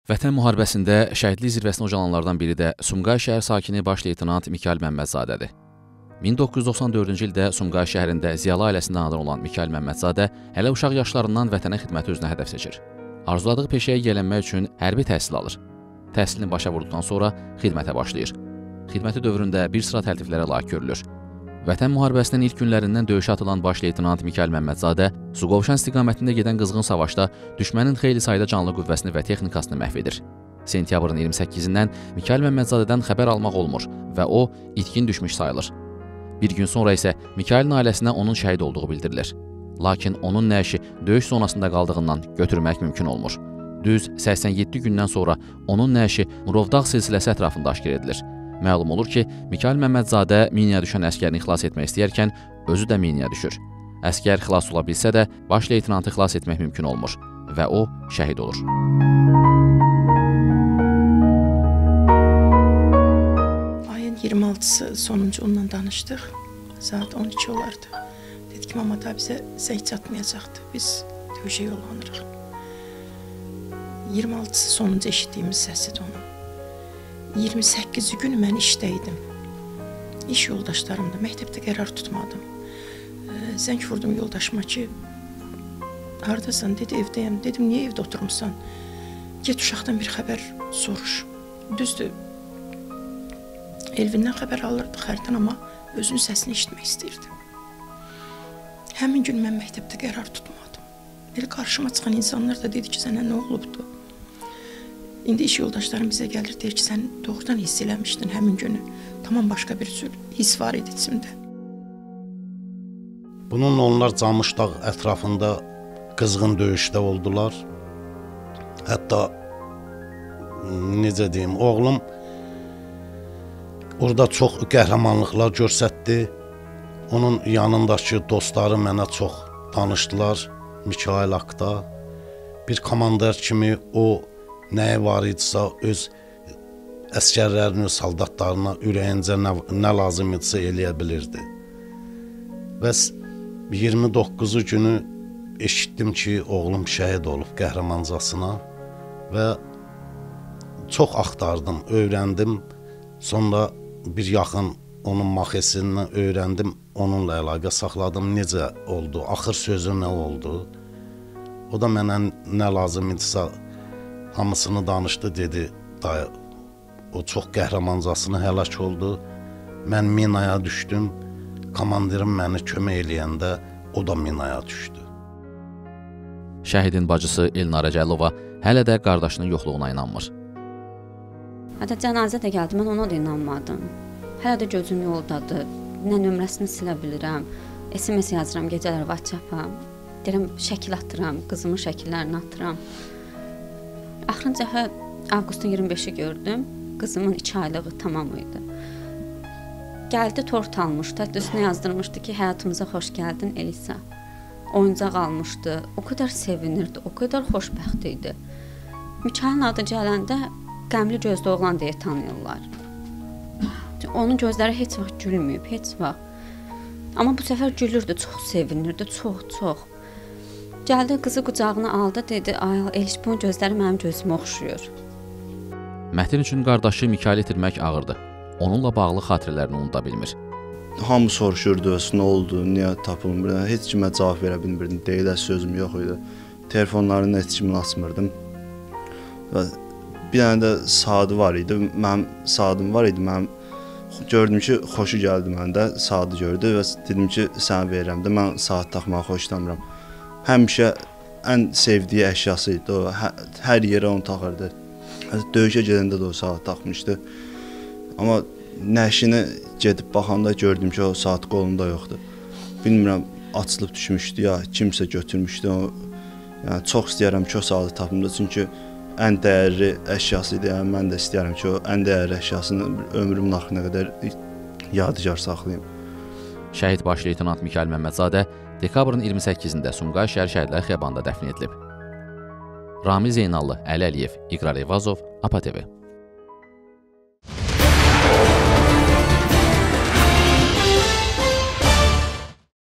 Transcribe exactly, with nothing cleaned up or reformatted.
Vətən müharibəsində şəhidlik zirvəsinə ucalanlardan biri də Sumqayıt şəhər sakini baş leytenant Mikail Məmmədzadədir. min doqquz yüz doxsan dördüncü ildə Sumqayıt şəhərində ziyalı ailəsində anadan olan Mikail Məmmədzadə hələ uşaq yaşlarından vətənə xidməti özünə hədəf seçir. Arzuladığı peşəyə yiyələnmək üçün hərbi təhsil alır. Təhsilini başa vurduqdan sonra xidmətə başlayır. Xidməti dövründə bir sıra təltiflərə layiq görülür. Vətən müharibəsinin ilk günlərindən döyüşə atılan baş leytenant Mikail Məmmədzadə Suqovuşan istiqamətində gedən qızğın savaşda düşmənin xeyli sayda canlı qüvvəsini və texnikasını məhv edir. Sentyabrın iyirmi səkkizindən Mikail Məmmədzadədən xəbər almaq olmur və o, itkin düşmüş sayılır. Bir gün sonra isə Mikailin ailəsinə onun şəhid olduğu bildirilir. Lakin onun nəşi döyüş zonasında qaldığından götürmək mümkün olmur. Düz səksən yeddi gündən sonra onun nəşi Murovdağ silsiləsi ətrafında aşkar edilir. Məlum olur ki, Mikail Məmmədzadə minaya düşən əskərini xilas etmək istəyərkən özü də minaya düşür. Əskər xilas ola bilsə də baş leytenantı xilas etmək mümkün olmur və o şəhid olur. Ayın iyirmi altısı sonuncu onunla danışdıq. Saat on iki olardı. Dedi ki, mama da bizə zəng çatmayacaqdı. Biz döyüşə yollanırıq. iyirmi altısı sonuncu eşitdiyimiz səsidir onun. iyirmi səkkizi günü mən işdəydim. İş yoldaşlarım da, məktəbdə qərar tutmadım. Zəng vurdum yoldaşıma ki, haradasan, dedi, evdəyəm. Dedim, niyə evdə oturmuşsan? Get uşaqdan bir xəbər soruş. Düzdür, Elvindən xəbər alırdı xərdən, amma özünün səsini eşitmək istəyirdim. Həmin gün mən məktəbdə qərar tutmadım. Elə qarşıma çıxan insanlar da dedi ki, sənə nə olubdu? İndi iş yoldaşlarım bizə gəlir, deyir ki, sən doğrudan hiss eləmişdin həmin günü. Tamam başqa bir sürü his var idi içimdə. Bununla onlar Camışdağ ətrafında qızğın döyüşdə oldular. Hətta, necə deyim, oğlum orada çox qəhrəmanlıqlar göstərdi. Onun yanındakı dostları mənə çox danışdılar Mikail haqqında. Bir komandir kimi o nəyə var idisə, öz əskərlərini, öz saldatlarına ürəyincə nə, nə lazım idisə eləyə bilirdi. Və iyirmi doqquzu günü eşitdim ki, oğlum şəhid olub qəhrəmancasına və çox axtardım, öyrəndim. Sonra bir yaxın onun maxesindən öyrəndim, onunla əlaqə saxladım, necə oldu, axır sözü nə oldu. O da mənə nə lazım idisə hamısını danışdı, dedi, dayı, o çox qəhrəmancasına həlak oldu. Mən minaya düşdüm, komandirim məni kömək eləyəndə o da minaya düşdü. Şəhidin bacısı Elnara Cəlova hələ də qardaşının yoxluğuna inanmır. Hətta cənazə də gəldi, mən ona da inanmadım. Hələ də gözüm yoldadır, nə nömrəsini silə bilirəm, S M S yazıram gecələr WhatsApp-a, deyirəm, şəkil atıram, qızımın şəkillərini atıram. Axırıncı dəfə avqustun iyirmi beşi gördüm, qızımın iki aylığı tamam idi. Gəldi, tort almışdı, hətta üstünə yazdırmışdı ki, həyatımıza xoş gəldin Elisa. Oyuncaq almışdı, o qədər sevinirdi, o qədər xoşbəxt idi. Mikailin adı gələndə qəmli gözlü oğlan deyə tanıyırlar. Onun gözləri heç vaxt gülməyib, heç vaxt. Amma bu səfər gülürdü, çox sevinirdi, çox, çox. Gəldi, qızı qucağına aldı, dedi, ay, Eliş, bunun gözləri mənim gözümə oxşuyur. Mətin üçün qardaşı Mikail itirmək ağırdı. Onunla bağlı xatirələrini unuda bilmir. Hamı soruşurdu, nə oldu, niyə tapılmır, heç kimə cavab verə bilmirdim, deyilə sözüm yox idi. Telefonlarını heç kimin açmırdım. Və bir dənə də saatı var idi, mənim saatim var idi, mənim gördüm ki, xoşu gəldi məndə, saatı gördü və dedim ki, sənə verirəm də, mən saat taxmağı xoşlamıram. Həmişə ən sevdiyi əşyası idi, o, hə, hər yerə onu taxırdı. Döyüşə gedəndə də o saat taxmışdı. Amma nəşini gedib baxanda gördüm ki, o saat qolunda yoxdur. Bilmirəm, açılıb düşmüşdü ya, kimsə götürmüşdü. O, yəni, çox istəyərəm ki, o saatı tapımda, çünki ən dəyərli əşyası idi, yəni mən də istəyərəm ki, o ən dəyərli əşyasını ömrümün axırına qədər yadigar saxlayayım. Şəhid baş leytenant Mikail Məmmədzadə dekabrın iyirmi səkkizində Sumqayıt şəhər şəhidlər xiyabanında dəfn edilib. Ramiz Zeynallı, Əli Əliyev, İqrar Eyvazov, APA T V.